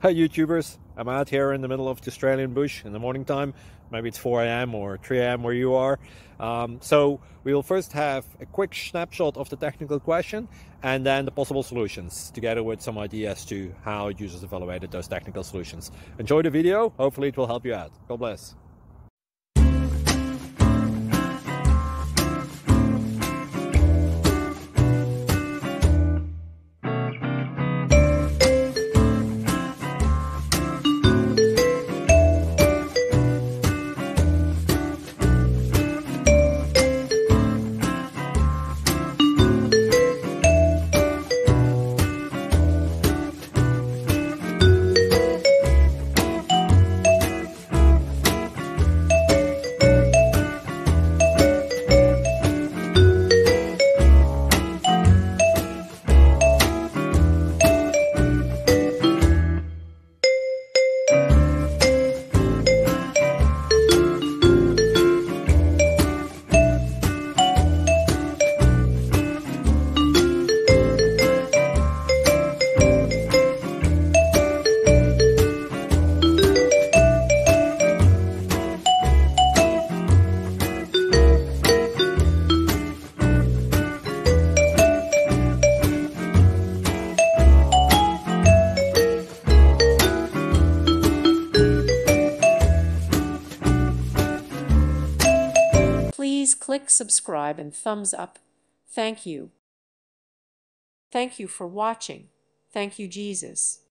YouTubers. I'm out here in the middle of the Australian bush in the morning time. Maybe it's 4 a.m. or 3 a.m. where you are. So we will first have a quick snapshot of the technical question and then the possible solutions, together with some ideas to how users evaluated those technical solutions. Enjoy the video. Hopefully it will help you out. God bless. Please click subscribe and thumbs up. Thank you. Thank you for watching. Thank you, Jesus.